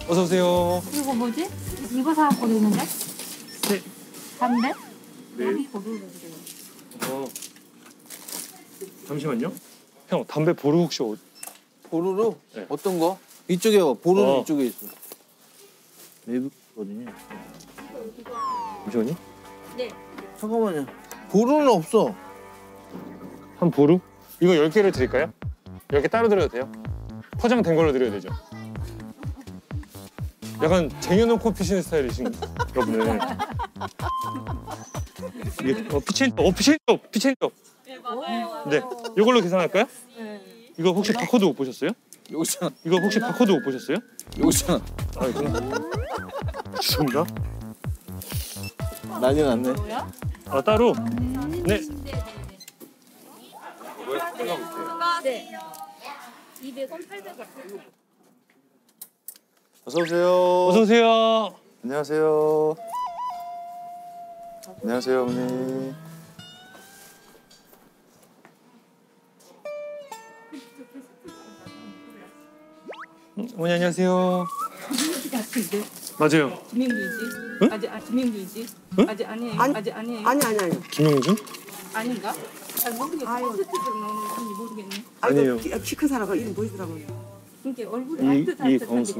어서 오세요. 이거 뭐지? 이거 사갖고 있는데? 네. 담배? 네. 잠시만요. 형, 담배 보루 혹시 보루로? 네. 어떤 거? 이쪽에 봐. 보루는 어. 이쪽에 있어. 외국거든요. 잠시만요. 네. 잠깐만요. 보루는 없어. 한 보루? 이거 10개를 드릴까요? 10개 따로 드려도 돼요? 포장된 걸로 드려야 되죠? 약간 쟁여놓고 피시는 스타일이신가 보네. 이게 피첸토. 네, 맞아요. 네, 이걸로 계산할까요? 네. 이거 혹시 바코드 못 보셨어요? 여기잖아. 이거 혹시 바코드 못 보셨어요? 여기잖아. 아, 있구나. 죄송합니다. 난리 났네. 뭐야? 아, 따로? 네. 네. 200원, 800원. 어서 오세요. 어서 오세요. 안녕하세요. 안녕하세요, 어머니. 어머니 안녕하세요. 같은데 맞아요. 김영규이지? 응? 김영규이지? 응? 아직 아니에요? 아니. 아직 아니에요? 아니. 김용준? 아닌가? 잘 모르겠어. 아유. 콘서트로 나오는 건지 모르겠네. 아니에요. 키 큰 사람가 이름 뭐더라고요. 그러니까 얼굴이 이광수.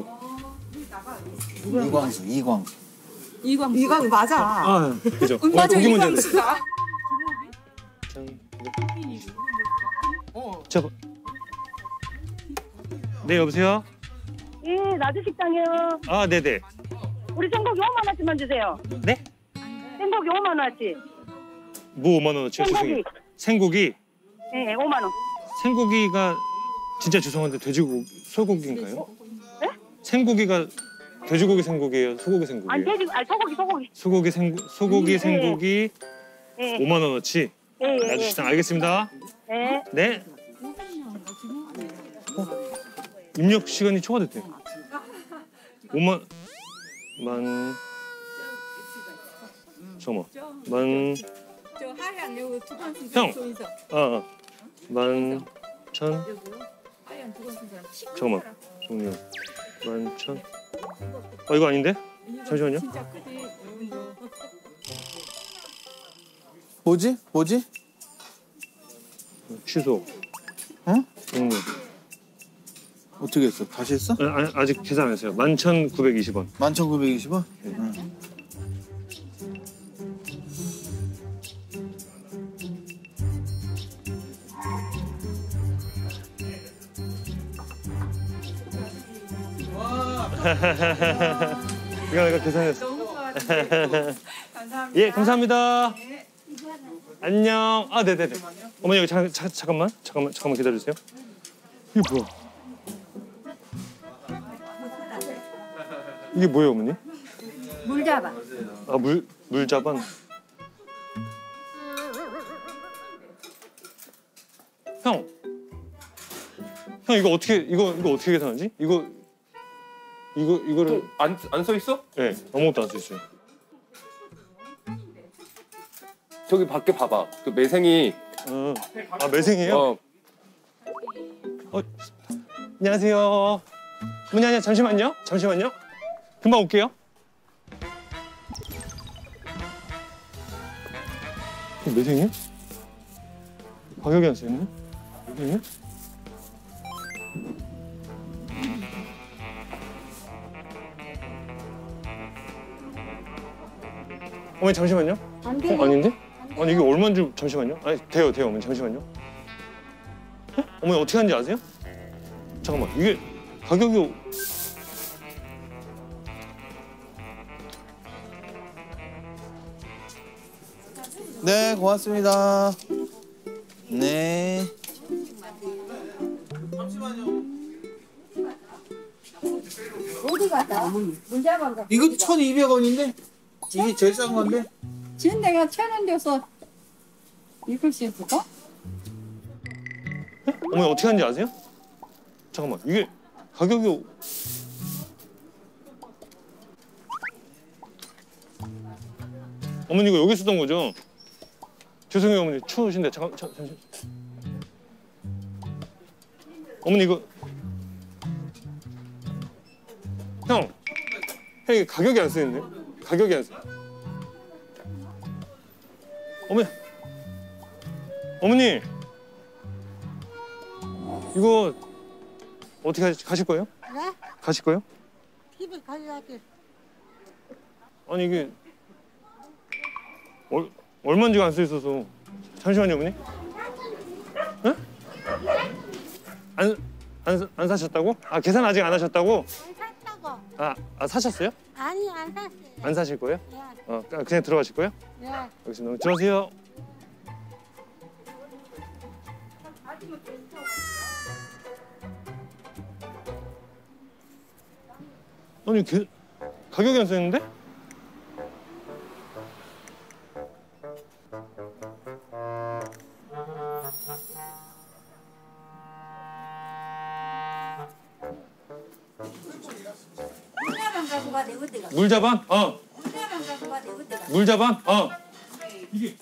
이광수. 이광수. 이광 맞아. 아, 그죠. 응, 맞아. 고기 문제인데. 이광수가. 저. 네, 여보세요? 예, 나주식당이요. 아, 네네. 우리 생고기 5만 원씩만 주세요. 네? 생고기 5만 원씩. 뭐 5만 원어치요? 생고기. 생고기. 예, 5만 원. 생고기가 진짜 죄송한데 돼지고기, 소고기인가요? 네? 생고기가 돼지고기 생고기예요? 소고기 생고기예요? 아니, 돼지, 아니, 소고기. 소고기 예. 생고기 예, 5만 원어치. 예. 나주시장 알겠습니다. 예. 네. 입력 시간이 초과됐대요. 5만 잠깐만. 저 하얀 요거 두번 쓴 형! 사람 있어. 천. 하얀 두번 쓴 사람. 잠깐만. 종료. 11,000. 이거 아닌데? 잠시만요. 진짜 크지? 뭐지? 취소. 어? 종료. 어떻게 했어? 다시 했어? 아직 계산 안 했어요. 11,920원. 11,920원? 네. 응. 이거 계산했어. 너무 좋아하는데. 감사합니다. 예, 감사합니다. 안녕. 아, 네네네. 어머니 여기 잠깐만 기다려주세요. 이게 뭐야? 이게 뭐예요, 어머니? 물 잡아. 아, 물자반. 형 이거 어떻게 계산하지? 이거를 안 써 있어? 네, 아무것도 안 써 있어요. 저기 밖에 봐봐. 그 매생이. 아, 매생이에요? 안녕하세요. 어머니 잠시만요. 금방 올게요. 매생이요? 가격이 안 써있네? 매생이요? 어머니 잠시만요. 안 돼. 아닌데? 아니 이게 얼마인지 잠시만요. 아니 돼요 어머니 잠시만요. 어머니 어떻게 하는지 아세요? 잠깐만 이게 가격이 네, 고맙습니다. 네. 어디 갔다? 물 잡아. 이거 1,200원인데? 이게 제일 싼 건데? 지금 내가 1,000원 줘서 이걸 씌워줄까? 어머니 어떻게 하는지 아세요? 잠깐만 이게 가격이 어머니 이거 여기 쓰던 거죠? 죄송해요 어머니 추우신데 잠시 어머니 이거 형 이게 가격이 안 써있네. 가격이 안 써. 어머니 이거 어떻게 가실 거예요? 네? 가실 거예요? 집에 가져야지. 아니 이게 얼마인지가 안 써 있어서. 잠시만요, 어머니. 응? 안 사셨다고? 아, 계산 아직 안 하셨다고? 안 샀다고. 아 사셨어요? 아니, 안 샀어요. 안 사실 거예요? 네. 그냥 들어가실 거예요? 네. 알겠습니다. 들어가세요. 아니 가격이 안 써 있는데? 물자반 가지고 가, 내 어디가? 물자반? 물자반 가지고 가, 내 어디가? 물자반? 이게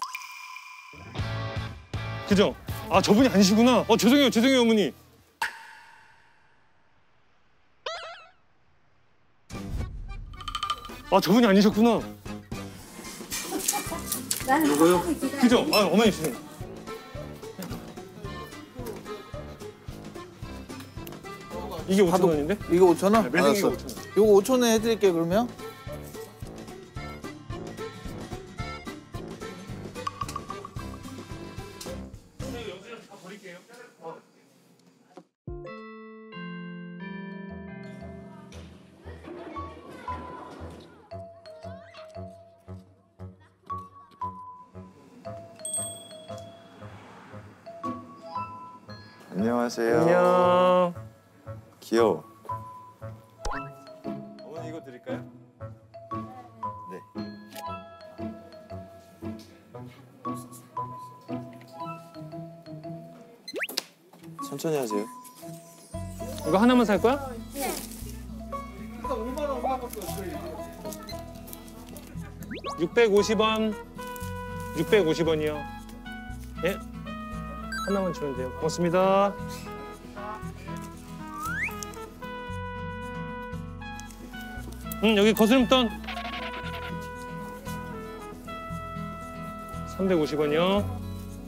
그죠? 아 저분이 아니시구나. 죄송해요 어머니. 아 저분이 아니셨구나. 나는 이거요? 하고 있지. 그죠? 어머니 죄송해요. 이게 5,000원인데? 이거 5,000원? 네, 매생이가 알았어. 5,000원. 요거 5,000원에 해드릴게요 그러면. 안녕하세요. 안녕. 귀여워. 어머니 이거 드릴까요? 네. 천천히 하세요. 이거 하나만 살 거야? 일단 5만 원 얼마밖에 없어요. 650원. 650원이요. 예? 하나만 주면 돼요. 고맙습니다. 여기 거스름돈 350원이요.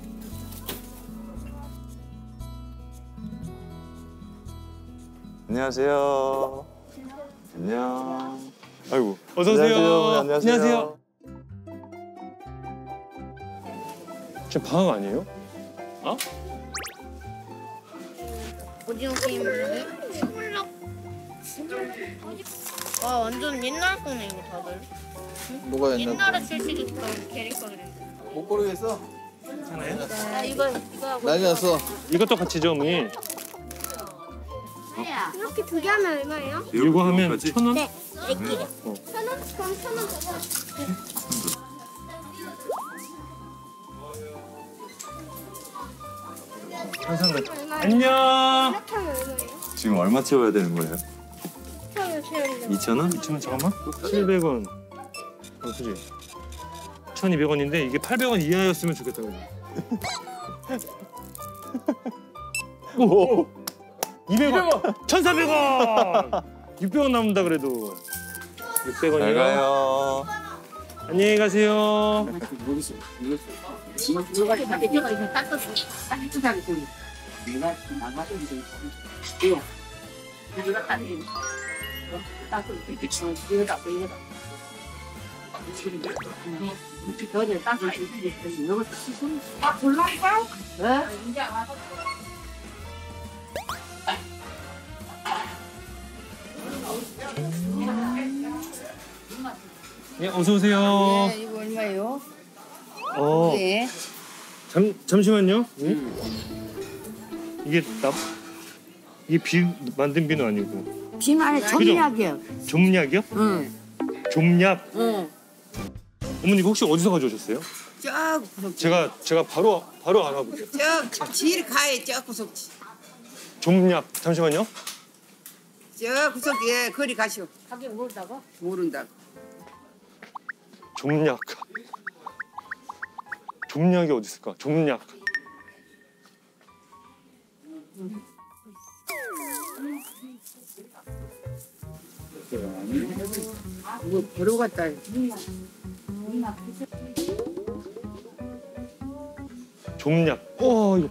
안녕하세요. 안녕. 아이고. 어서 오세요. 안녕하세요. 안녕하세요. 지금 방학 아니에요? 오징어 게임을 추블럭 와 완전 옛날 거네 이거 다들 뭐가 있나? 옛날에 출시됐던 캐릭터들인데 못 고르겠어. 나 이거 하고 난리 났어. 이것도 같이 줘, 어머니. 이렇게 두 개 하면 얼마예요? 이거 하면 1,000원? 네 100개 1,000원? 그럼 1,000원 더 잘 산다. 안녕. 이렇게 하면 얼마예요? 지금 얼마 채워야 되는 거예요? 처음에 채우려고 2,000원? 2,000원 잠깐만. 700원. 그지? 1,200원인데 이게 800원 이하였으면 좋겠다. 그지? 오! 200원. 1,400원. 600원 남는다 그래도. 600원이요. 잘 가요. 안녕히 가세요. 예, 어서 오세요. 네, 이거 얼마예요? 네. 잠시만요. 이게 만든 비누 아니고. 비 안에 종약이요. 좀약이요? 응. 좀약. 응. 어머니 이거 혹시 어디서 가져오셨어요? 저 구석 제가 바로 알아볼게요. 저 질 가에 저 구석 좀약. 잠시만요. 저 구석에 거리 가시오. 가격 모른다고? 모른다. 좀약. 좀약이 어디 있을까? 좀약. 그거 보러 갔다. 좀약. 이거.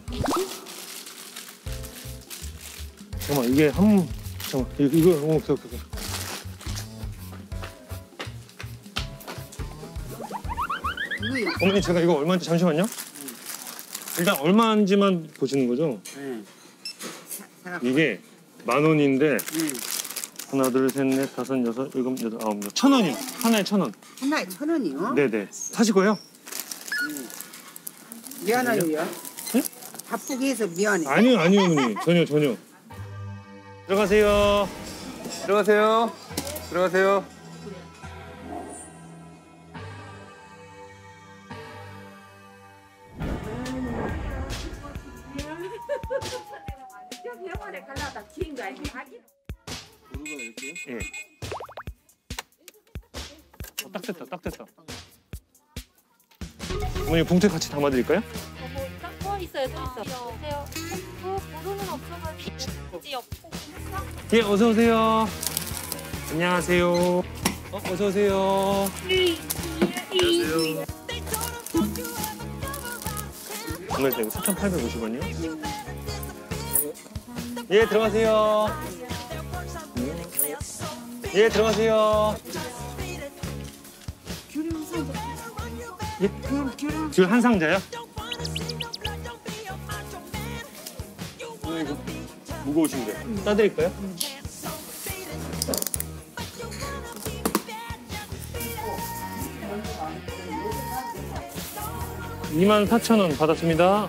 잠깐만 이게 잠깐만 이거 오케이. 어머니 제가 이거 얼마인지 잠시만요. 일단 얼마인지만 보시는 거죠? 이게 10,000원인데 하나 둘 셋 넷 다섯 여섯 일곱 여덟 아홉 열 1,000원이요. 하나에 1,000원. 하나에 1,000원이요? 네네. 사실 거예요? 미안해요. 네? 바쁘게 해서 미안해. 아니요 어머니 전혀. 들어가세요. 들어가세요. 예. 딱 됐다. 어머니 봉투에 같이 담아드릴까요? 있어요. 보세요. 보루는 없어가지고 굳이 없고. 예, 어서 오세요. 안녕하세요. 어서 오세요. 오늘 이거 4,850원이요? 예, 들어가세요. 예, 들어가세요. 예, 귤 한 상자요? 이거 무거우신데 따드릴까요? $24,000원 받았습니다.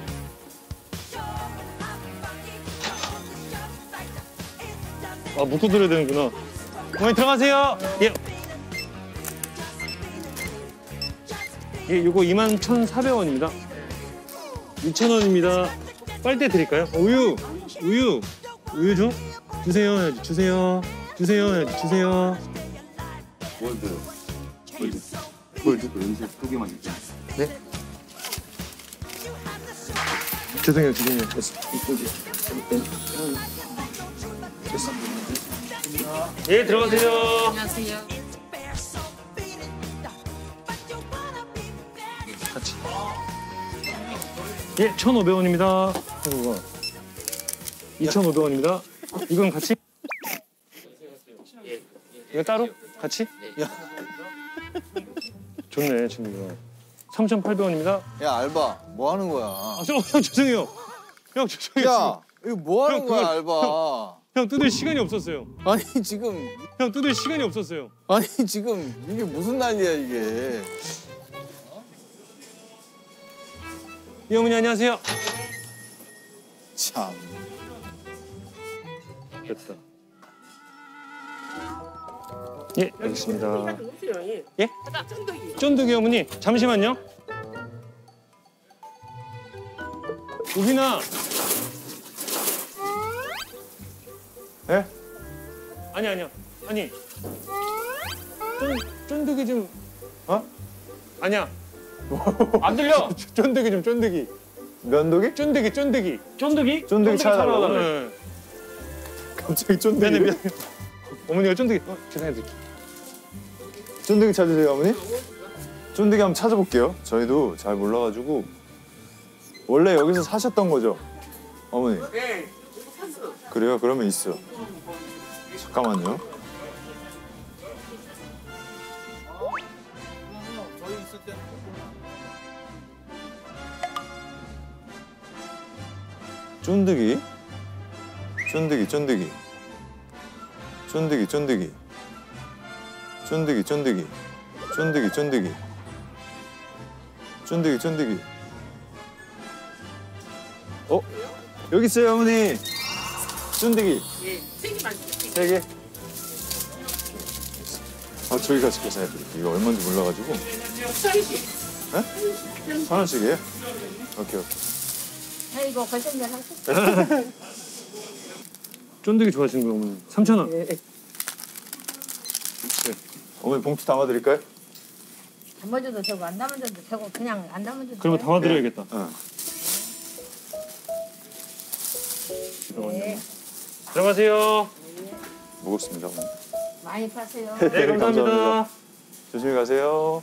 묶고 드려야 되는구나. 어머니 들어가세요. 예. 예, 요거 21,400원입니다. 6,000원입니다. 빨대 드릴까요? 우유 좀 주세요. 월드 연습 2개만 있죠. 네? 죄송해요. 예, 들어가세요. 안녕하세요. 같이. 예, 1,500원입니다. 이거 2,500원입니다. 이건 같이? 이거 따로? 같이? 좋네, 친구가. 3,800원입니다. 야 알바 뭐 하는 거야? 형 죄송해요. 형 죄송해요. 야 이거 뭐 하는 형, 거야 그걸- 알바? 형 뜯을 시간이 없었어요. 아니 지금 이게 무슨 난리야 이게? 예, 어머니 안녕하세요. 참. 됐다. 예, 알겠습니다. 예? 쫀득이 어머니, 잠시만요. 우빈아. 예? 아니야. 아니. 쫀득이 좀. 아니야. 안 들려. 쫀득이. 면도기? 쫀득이. 쫀득이 찾아달라고? 네. 갑자기 쫀득이. 미안해. 어머니가 쫀득이. 죄송해요. 쫀득이 찾으세요, 어머니? 쫀득이 한번 찾아볼게요. 저희도 잘 몰라가지고. 원래 여기서 사셨던 거죠? 어머니? 네. 그래요? 그러면 있어. 잠깐만요. 저희 있을 때. 쫀득이. 여기 있어요, 어머니. 쫀득이. 예, 3개만 주세요. 3개? 저기 가서 계산해드릴게요. 이거 얼마인지 몰라가지고. 네? 1,000원씩이에요? 오케이. 아이고 결정전 하셨어. 쫀득이 좋아하시는 거예요, 어머니. 3,000원. 어머니 봉투 담아드릴까요? 담아줘도 되고 안 담아줘도 되고 그냥 안 담아줘도 그러면 돼요? 담아드려야겠다. 응. 네. 들어가세요. 무겁습니다, 어머니. 많이 파세요. 네, 감사합니다. 조심히 가세요.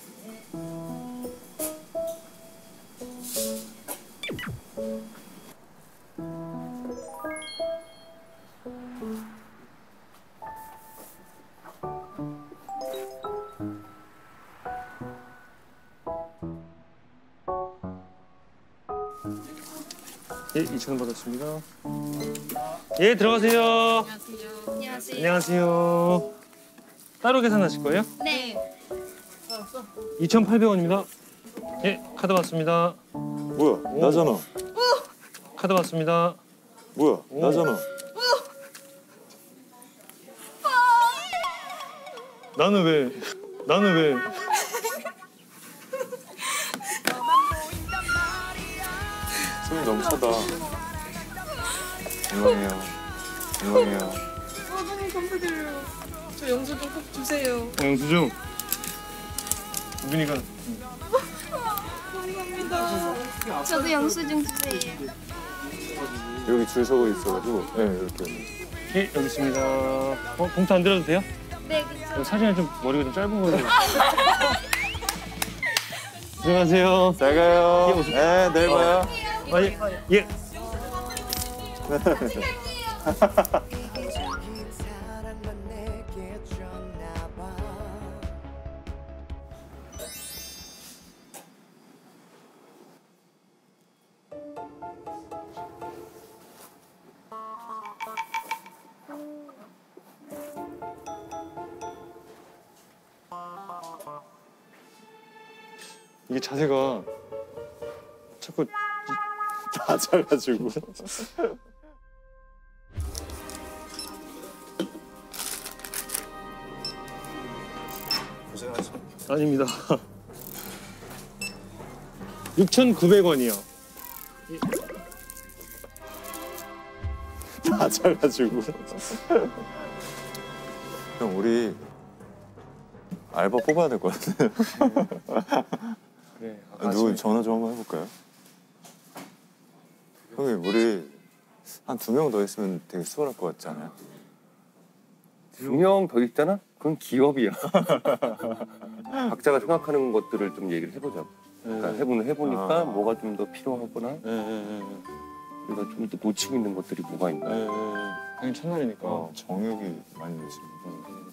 예, 2,000원 받았습니다. 예, 들어가세요. 안녕하세요. 안녕하세요. 따로 계산하실 거예요? 네. 2,800원입니다. 예, 카드 받습니다. 뭐야? 나잖아. 카드 받습니다. 뭐야? 나잖아. 나는 왜? 손이 너무 차다. 건강해요. 건강해요. 너무 감사드려요. 저 영수증 꼭 주세요. 영수증. 유빈이가 감사합니다. 저도 영수증 주세요. 여기 줄 서고 있어가지고 네 이렇게. 예, 여기 있습니다. 봉투 안 들어도 돼요? 네, 괜찮아요. 여기 사진이 좀 머리가 좀 짧은 거예요. 들어가세요. 잘 가요. 네 내일 봐요. 아, 예. 예. 이게 자세가 자꾸 다 잘라주고. 고생하셨습니다. 아닙니다. 6,900원이요. 다 잘라주고. 형 우리 알바 뽑아야 될 것 같아. 그래. 누구 전화 좀 한번 해볼까요? 형님 우리 한 2명 더 있으면 되게 수월할 것 같지 않아요? 2명 더 있잖아? 그건 기업이야. 각자가 생각하는 것들을 좀 얘기를 해보자고. 그러니까 해보니까 아. 뭐가 좀 더 필요하거나 우리가 좀 더 놓치고 있는 것들이 뭐가 있나. 당연히 첫날이니까. 정육이 많이 드시는 분.